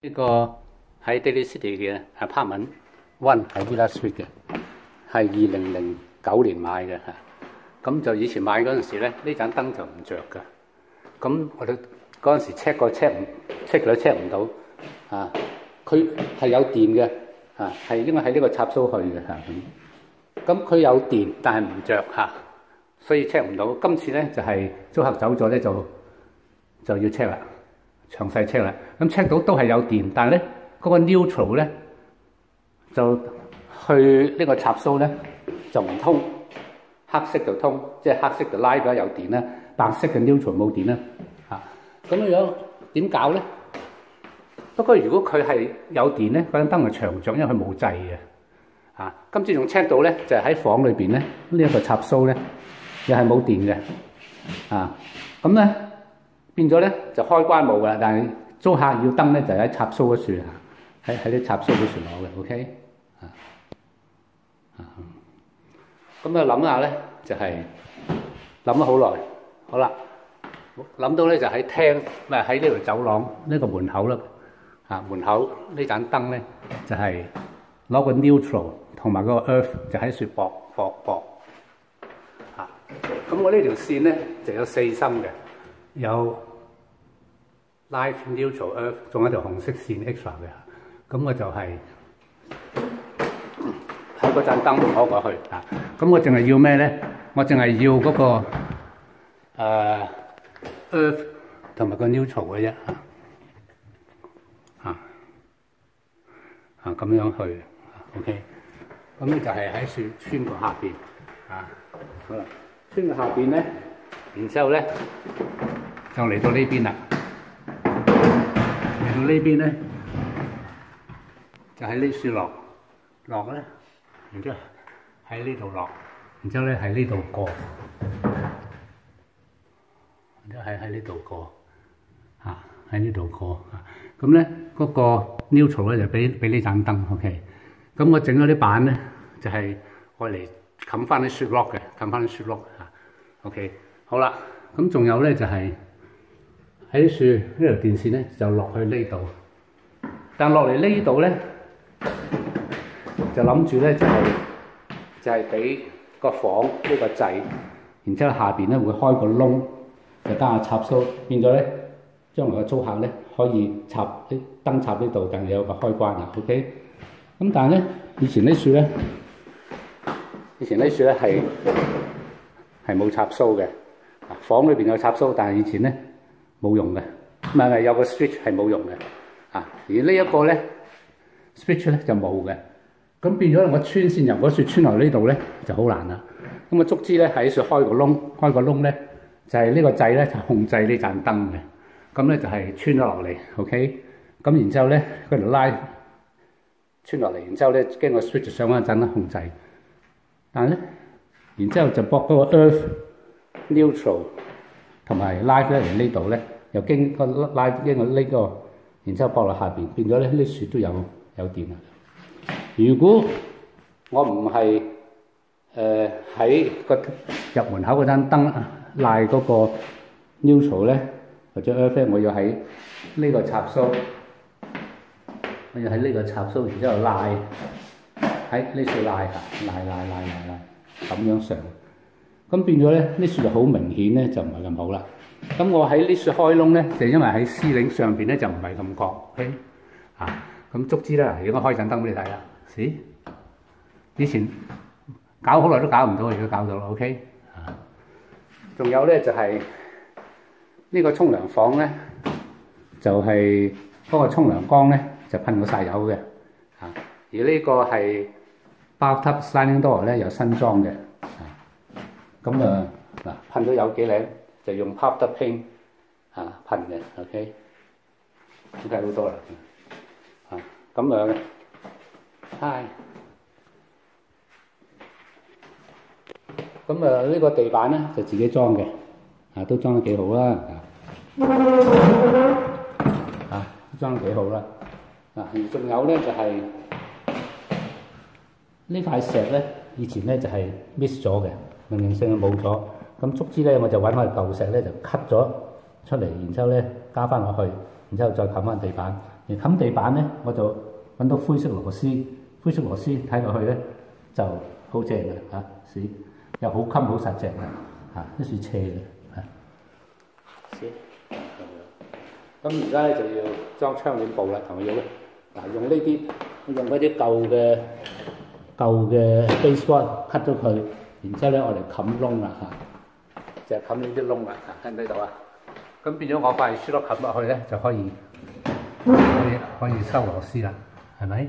呢個喺 Daly City 嘅 Apartment One 喺 Villa Street 嘅，係2009年買嘅嚇。咁就以前買嗰陣時咧，呢盞燈就唔着㗎。咁我哋嗰陣時 check 過 check 唔到啊。佢係有電嘅啊，係應該喺呢個插蘇去嘅嚇。咁佢有電，但係唔着嚇，所以 check 唔到。今次咧就係租客走咗咧，就要 check 啦。詳細 check 啦，咁 check 到都係有電，但係咧嗰個 neutral 咧就去呢個插蘇咧就唔通，黑色就通，即係黑色就拉咗有電啦，白色嘅 neutral 冇電啦嚇。咁樣點搞咧？不過如果佢係有電咧，嗰盞燈係長着，因為佢冇掣嘅嚇。今次仲 check 到咧，就係喺房裏邊咧呢一個插蘇咧又係冇電嘅啊，咁咧。變咗咧就開關冇㗎，但係租客要燈咧就喺插蘇嗰處啊，喺啲插蘇嗰處攞嘅 ，OK 咁啊諗下咧就係諗咗好耐，好啦，諗到咧就喺廳，咪喺呢條走廊呢個門口啦，門口呢盞燈咧就係攞個 neutral 同埋個 earth 就喺處駁咁我呢條線咧就有4芯嘅。有 live neutral earth， 仲有一條紅色線 extra 嘅，咁我就係喺嗰盞燈攞過去啊。咁我淨係要咩咧？我淨係要嗰個earth 同埋個 neutral 嘅啫咁樣去 OK。咁咧就係喺穿過下邊啊。好啦，穿過下邊咧，然之後咧。就嚟到呢邊啦，嚟到呢邊咧，就喺呢處落咧，然之後喺呢度落，然之後咧喺呢度過，然之後喺呢度過，喺呢度過，咁咧嗰個 neutral 咧就俾呢盞燈 ，OK。咁我整咗啲板咧，就係愛嚟冚翻啲 strip lock 嘅，冚翻啲 strip lock OK。好啦，咁仲有咧就係。喺樹呢條電線咧就落去呢度，但落嚟呢度咧就諗住咧就係俾個房呢個掣，然之後下邊咧會開個窿，就加下插蘇，變咗咧將來個租客咧可以插啲燈插呢度，但係有個開關啊 ，OK。咁但係咧以前呢樹咧係冇插蘇嘅，房裏邊有插蘇，但係以前咧。冇用嘅，唔係有個 switch 係冇用嘅，而呢一個咧 switch 咧就冇嘅，咁變咗我穿線入嗰處穿落呢度咧就好難啦。咁我足之咧喺處開個窿咧就係呢個掣咧就控制呢盞燈嘅，咁咧就係穿咗落嚟 ，OK。咁然之後咧嗰條拉穿落嚟，然之後咧經過 switch 上嗰陣咧控制，但係咧然之後就駁嗰個 earth neutral。同埋 live 咧嚟呢度咧，又經個 live 經過呢個，然之後駁落下邊，變咗咧呢樹都有電啦。如果我唔係喺個入門口嗰盞燈賴嗰個 neutral 咧，或者 earth 我要喺呢個插蘇，然之後賴喺呢樹賴咁樣上。咁變咗咧，呢樹就好明顯咧，就唔係咁好啦。咁我喺呢樹開窿咧，就因為喺絲領上邊咧就唔係咁覺，OK 咁足之啦，而家開盞燈俾你睇啦。咦？以前搞好耐都搞唔到，而家搞到啦 ，OK 仲有咧就係呢個沖涼房咧，就係嗰個沖涼缸咧就噴過晒油嘅而呢個係 bathtub sliding door 咧有新裝嘅。咁嗱噴到有幾靚，就用 powder paint 噴嘅 ，OK， 咁計好多啦咁咁呢個地板咧就自己裝嘅，都裝得幾好啦，裝得幾好啦，仲有咧就係呢塊石咧，以前咧就係 miss 咗嘅。明明性冇咗，咁足之咧我就揾塊舊石咧就 cut 咗出嚟，然之後咧加翻落去，然之後再冚翻地板， 而冚地板咧，我就揾到灰色螺絲，灰色螺絲睇落去咧就好正嘅嚇，屎又好襟好實淨嘅嚇，一樹斜嘅嚇。咁而家咧就要裝窗簾布啦，同佢用咧嗱，用呢啲用嗰啲舊嘅 baseboard cut 咗佢，然之後咧我哋冚窿啦嚇，就係冚呢啲窿啦嚇，睇唔睇到啊？咁變咗我塊書碌冚落去咧就可以收螺絲啦，係咪？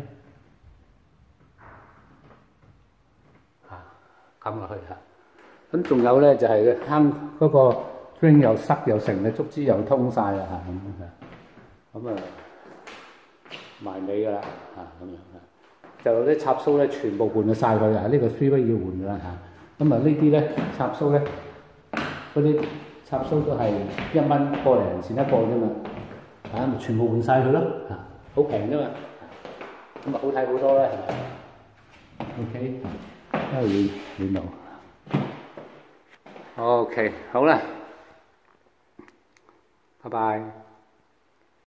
嚇冚落去嚇。咁仲有咧就係坑嗰個 drain 又塞又成嘅，竹枝又通晒啦嚇咁啊埋尾㗎啦嚇咁樣嚇，就啲插蘇咧全部換咗晒佢啊！呢個 three way 要換㗎啦嚇。咁啊呢啲咧插蘇咧嗰啲插蘇都係1蚊個零錢一個啫嘛嚇，咪全部換晒佢咯嚇，好平啫嘛，咁啊好睇好多啦係咪 ？OK， 都係暖爐。OK， 好啦，拜拜。